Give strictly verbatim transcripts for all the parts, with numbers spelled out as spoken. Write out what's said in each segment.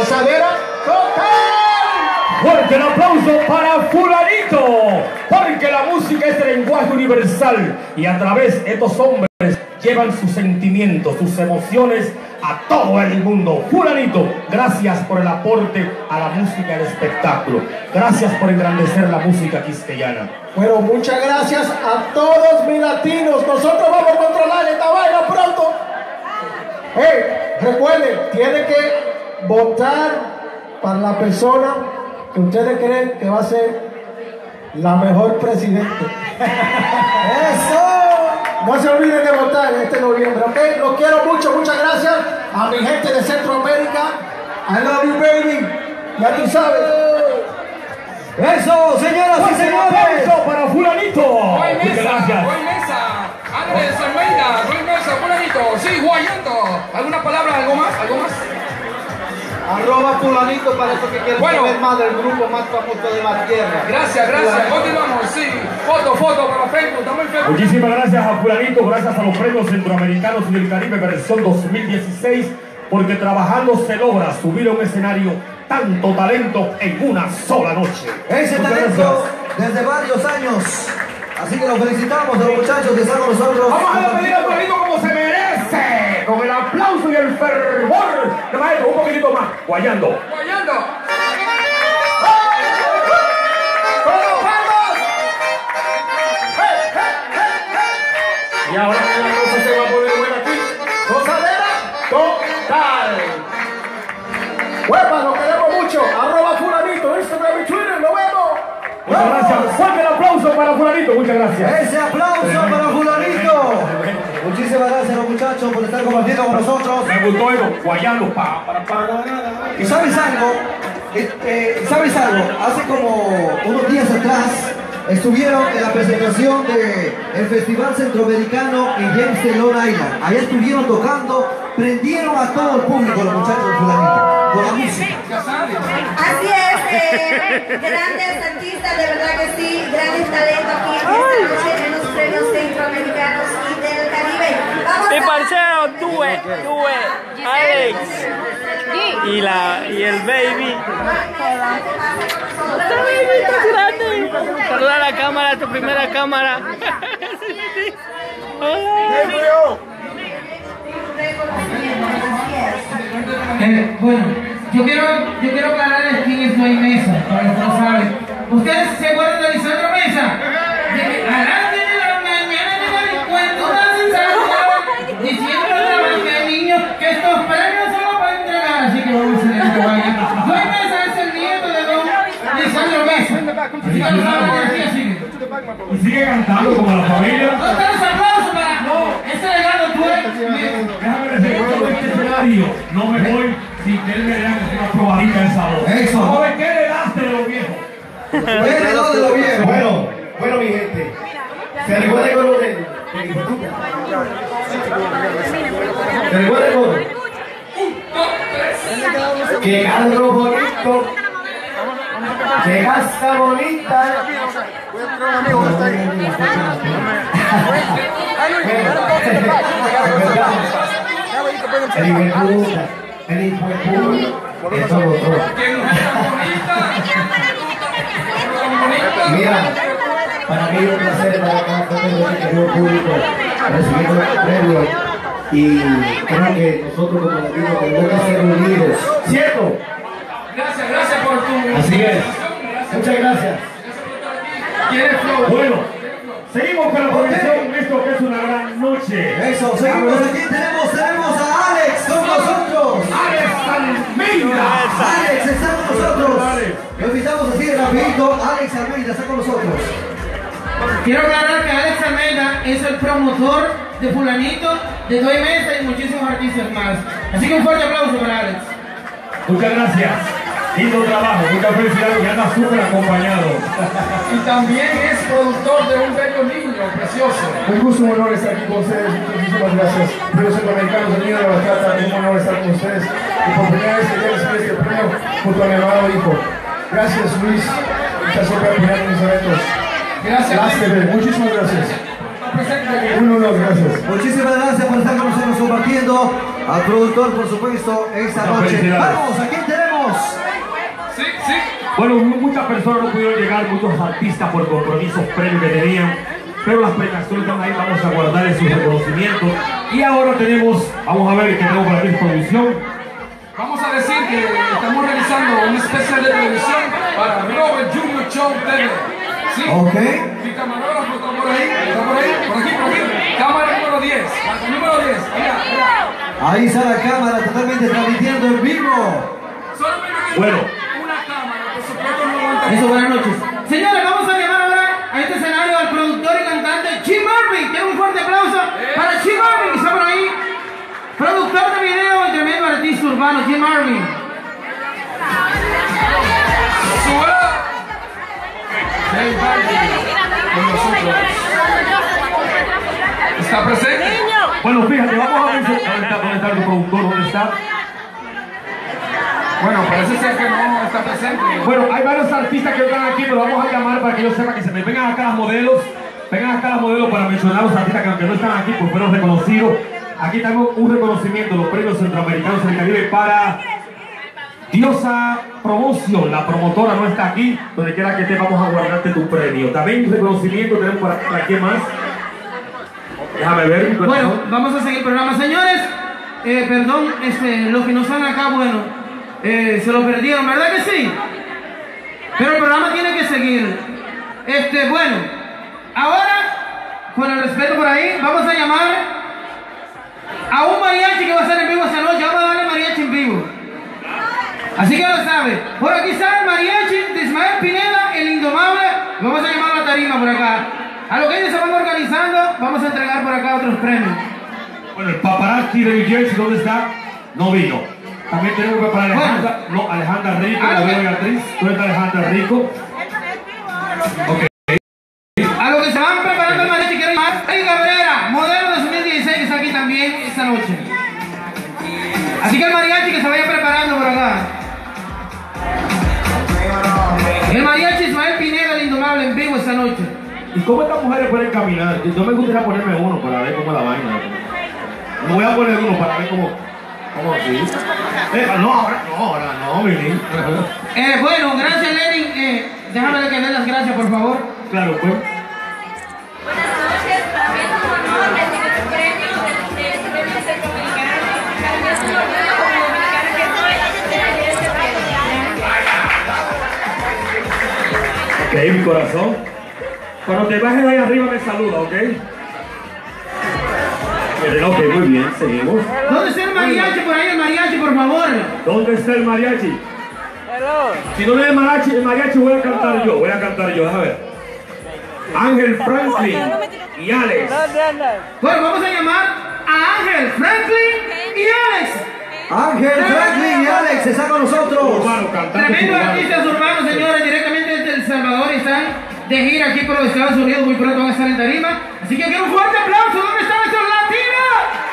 Gozadera total. Fuerte el aplauso para Fulanito, porque la música es el lenguaje universal y a través de estos hombres llevan sus sentimientos, sus emociones a todo el mundo. Fulanito, gracias por el aporte a la música y al espectáculo. Gracias por engrandecer la música quisqueyana. Bueno, muchas gracias a todos mis latinos. Nosotros vamos a controlar esta vaina pronto. Hey, recuerden, tienen que votar para la persona que ustedes creen que va a ser la mejor presidente. ¡Eso! No se olviden de votar en este noviembre, ¿ok? Los quiero mucho, muchas gracias a mi gente de Centroamérica. I love you, baby. Ya tú sabes. Eso, señoras y señores. Eso para Fulanito. Roy Muchas Mesa, gracias. Roy Mesa, Andrés Almeida, Roy Mesa, Fulanito, sí, guayando. ¿Alguna palabra, algo más, algo más? Arroba Fulanito para eso que quieren Bueno. saber más del grupo más famoso de la tierra. Gracias, gracias. Continuamos, sí. Foto, foto para Facebook, también Facebook. Muchísimas gracias a Fulanito, gracias a los premios centroamericanos y del Caribe versión dos mil dieciséis, porque trabajando se logra subir a un escenario tanto talento en una sola noche. Ese Muchas talento gracias. desde varios años. Así que los felicitamos a los muchachos que están con nosotros. Vamos a despedir a Fulanito como se merece, con el aplauso y el fervor de maestro, un poquitito más, guayando. Guayando. Y ahora la cosa se va a poner buena aquí. Gozadera total. Huepa, nos queremos mucho. Arroba Fulanito, Instagram y Twitter. Nos vemos. Muchas gracias. Fuerte el aplauso para Fulanito. Muchas gracias. Ese aplauso para Fulanito. Muchísimas gracias a los muchachos por estar compartiendo con nosotros. Me gustó eso, guayando. Pa, para, para. ¿Y sabes algo? Eh, eh, ¿Sabes algo? Hace como unos días atrás estuvieron en la presentación del Festival Centroamericano en Jamestown, Long Island. Allá estuvieron tocando, prendieron a todo el público los muchachos de Fulanito con la música. Así es, eh, grandes artistas, de verdad que sí, grandes talentos aquí esta noche en los premios centroamericanos y del Caribe. Vamos Mi a... parcero, Due, Due, Alex y, la, y el baby. Esta baby está grande. Saluda a la cámara, tu primera cámara. Eh, bueno, yo quiero, yo quiero aclararles quién es Roy Mesa, para los que no saben. ¿Ustedes se acuerdan de Lisandro Mesa? De que a las diez de la mañana llega el encuentro sensacional diciendo al niño que estos premios solo para entregar, así que vamos a hacer este baile. Roy Mesa es el nieto de don Lisandro Mesa. Así que lo saben, así que sigue. Y sigue cantando como la familia. ¿Dónde están los aplausos para ese legado tú eres? Déjame decir, todo este escenario no me voy sin que él me dé una probadita de sabor. Eso. Vamos a ver qué le daste de lo viejo. ¿Qué le da de lo viejo? Bueno, bueno, mi gente. ¿Se recuerda el coro del del hijo tuyo? ¿Se recuerda el coro? ¡Qué carro bonito! ¡Qué casa bonita! El hijo de puta, el hijo de puta, eso votó. Mira, para mí es un placer estar acá con el querido público recibiendo el premio y creo que nosotros como latinos tenemos que ser unidos, ¿cierto? Gracias, gracias por tu... Así es. Muchas gracias. ¿Quieres flow? Bueno, seguimos con la progresión, esto que es una gran noche. Eso, seguimos aquí, tenemos, tenemos a Alex con nosotros. Alex Almeida. Alex está con nosotros. Lo invitamos así de rapidito. Alex Almeida está con nosotros. Quiero aclarar que Alex Almeida es el promotor de Fulanito, de Roy Mesa y muchísimos artistas más. Así que un fuerte aplauso para Alex. Muchas gracias. Lindo trabajo, muchas felicidades y anda súper acompañado. Y también es productor de un bello niño precioso. Un gusto, un honor estar aquí con ustedes. Muchísimas gracias. Premios Centroamericanos del Niño de la Bachata, un honor estar con ustedes. Y por primera vez que quiero recibir este premio junto a mi amado hijo. Gracias, Luis. Está siempre apoyando mis eventos. Gracias. Lásteme. Muchísimas gracias. Un honor, gracias. Muchísimas gracias por estar con nosotros compartiendo. Al productor, por supuesto, esta Muchas noche. felicidades. Vamos, aquí tenemos seguimos. Sí, sí. Bueno, muchas personas no pudieron llegar, muchos artistas por compromisos previos que tenían, pero las premiaciones están ahí, vamos a guardar sus reconocimientos. Y ahora tenemos, vamos a ver qué tenemos para la producción. Vamos a decir que estamos realizando un especial de televisión para Robert Junior Show T V. Sí. Ok. Mi camarógrafo está por ahí, está por ahí, por aquí, por aquí. Cámara número diez, la número diez, allá, allá. Ahí está la cámara totalmente transmitiendo en vivo. Solamente Bueno. una cámara, por supuesto no aguanta. Eso, buenas noches. Señores, vamos a llamar ahora a este escenario al productor y cantante Jim Marvin. Quiero un fuerte aplauso para Jim Marvin, que está por ahí. Productor de video y tremendo artista urbano, Jim Marvin. Sube. Jay Balvin con nosotros. ¿Está presente? Bueno, fíjate, vamos a ver si- ¿dónde está, dónde está el productor? ¿Dónde está? Bueno, parece ser que no está presente. Bueno, hay varios artistas que están aquí, pero vamos a llamar para que ellos sepan que se me vengan acá las modelos, vengan acá las modelos para mencionar a los artistas que aunque no están aquí, pues fueron reconocidos. Aquí tenemos un reconocimiento de los premios centroamericanos del Caribe para Diosa Promoción. La promotora no está aquí, donde quiera que esté vamos a guardarte tu premio. También un reconocimiento tenemos para, para quién más. Déjame ver. Bueno, vamos a seguir el programa. Señores, eh, perdón, este, los que no están acá, bueno, eh, se lo perdieron, ¿verdad que sí? Pero el programa tiene que seguir. Este, bueno, ahora, con el respeto por ahí, vamos a llamar a un mariachi que va a estar en vivo esta noche. Vamos a darle mariachi en vivo. Así que ya lo sabe. Por aquí está el mariachi de Ismael Pineda, el indomable. Vamos a llamar a la tarima por acá. A lo que ellos se van organizando, vamos a entregar por acá otros premios. Bueno, el paparazzi de New Jersey, ¿dónde está? No vino. También tenemos que para Alejandra, no, Alejandra Rico, la nueva actriz. ¿Dónde está Alejandra Rico? Ok. A lo que se van preparando el mariachi, quiero llamar a Rey Cabrera, modelo dos mil dieciséis, que está aquí también esta noche. Así que el mariachi que se vaya preparando por acá. El mariachi Ismael Pineda, el indomable, en vivo esta noche. ¿Y cómo estas mujeres pueden caminar? Yo me gustaría ponerme uno para ver cómo es la vaina. Me voy a poner uno para ver cómo. ¿Cómo así? Eh, no, ahora no, ahora no, mi niño. Eh, bueno, gracias Lenin. Eh, déjame que dé las gracias, por favor. Claro, pues. Buenas noches, para mí es un honor recibir el premio del del premio centroamericano. Para mí es un orgullo como dominicana que soy recibir este premio. Ok, mi corazón. Cuando te bajes ahí arriba me saluda, ¿ok? Ok, muy bien, seguimos. ¿Dónde está el mariachi? Por ahí el mariachi, por favor. ¿Dónde está el mariachi? Si no le el mariachi, el mariachi voy a cantar yo, voy a cantar yo, déjame ver. Ángel Franklin y Alex. Bueno, vamos a llamar a Ángel Franklin y Alex. Ángel Franklin y Alex están con nosotros. Urbano, cantante Tremendos urbano. artistas urbanos, señores, directamente desde El Salvador, y están de gira aquí por los Estados Unidos. Muy pronto van a estar en tarima. Así que quiero un fuerte aplauso. ¿Dónde están estos latinos?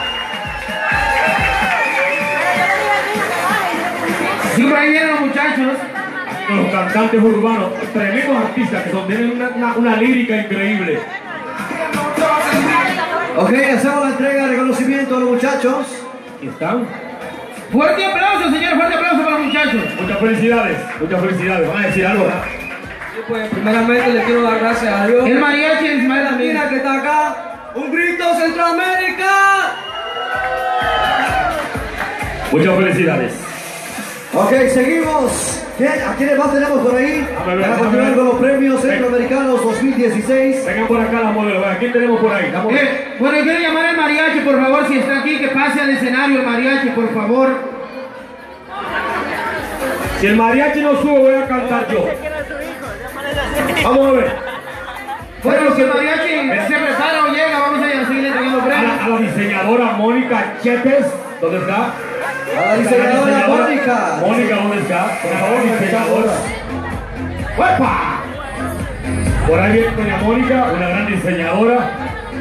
Sí, por ahí vienen los muchachos. Los cantantes urbanos, tremendos artistas que son, tienen una, una, una lírica increíble. Ok, hacemos la entrega de reconocimiento a los muchachos. ¿Y están? Fuerte aplauso, señor. Fuerte aplauso para los muchachos. Muchas felicidades, muchas felicidades. ¿Van a decir algo? ¿Verdad? Pues primeramente le quiero dar gracias a Dios. El mariachi Ismael también. Mira que está acá. Un grito Centroamérica. Muchas felicidades. Ok, seguimos. ¿Quién- ¿A quiénes más tenemos por ahí? A ver, Para a continuar ver. con los premios Ven. centroamericanos dos mil dieciséis. Vengan por acá las modelos. ¿A quién tenemos por ahí? Damos- Eh, bueno, yo quiero llamar al mariachi, por favor, si está aquí, que pase al escenario el mariachi, por favor. Si el mariachi no sube, voy a cantar yo. Vamos a ver. Bueno, si el mariachi se prepara o llega, vamos a seguir entregando A premios. la, a la diseñadora Mónica Chepes, ¿dónde está? A la diseñadora Mónica. Mónica, ¿dónde está? Por favor, diseñadora. ¡Uepa! Por ahí viene doña Mónica, una gran diseñadora.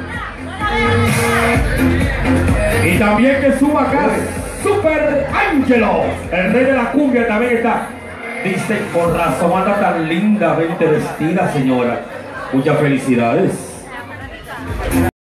Y también que suba acá, Super Angelo, el rey de la cumbia también está. Dice, por razón anda tan lindamente vestida, señora. Muchas felicidades.